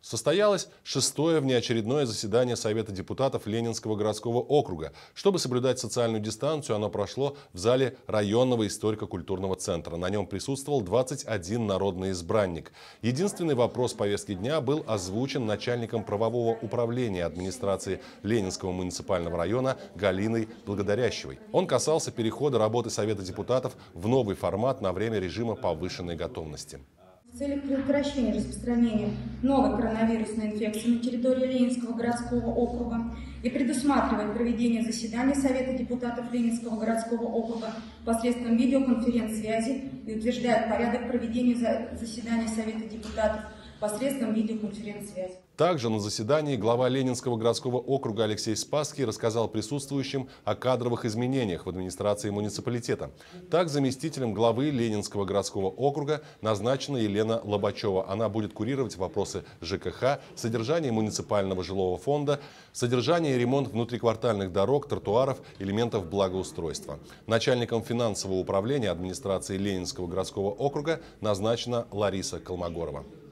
Состоялось шестое внеочередное заседание Совета депутатов Ленинского городского округа. Чтобы соблюдать социальную дистанцию, оно прошло в зале районного историко-культурного центра. На нем присутствовал 21 народный избранник. Единственный вопрос повестки дня был озвучен начальником правового управления администрации Ленинского муниципального района Галиной Благодарящевой. Он касался перехода работы Совета депутатов в новый формат на время режима повышенной готовности. В целях предотвращения распространения новой коронавирусной инфекции на территории Ленинского городского округа и предусматривает проведение заседаний Совета депутатов Ленинского городского округа посредством видеоконференц-связи и утверждает порядок проведения заседаний Совета депутатов посредством видеоконференц-связи. Также на заседании глава Ленинского городского округа Алексей Спасский рассказал присутствующим о кадровых изменениях в администрации муниципалитета. Так, заместителем главы Ленинского городского округа назначена Елена Лобачева. Она будет курировать вопросы ЖКХ, содержание муниципального жилого фонда, содержание и ремонт внутриквартальных дорог, тротуаров, элементов благоустройства. Начальником финансового управления администрации Ленинского городского округа назначена Лариса Колмогорова.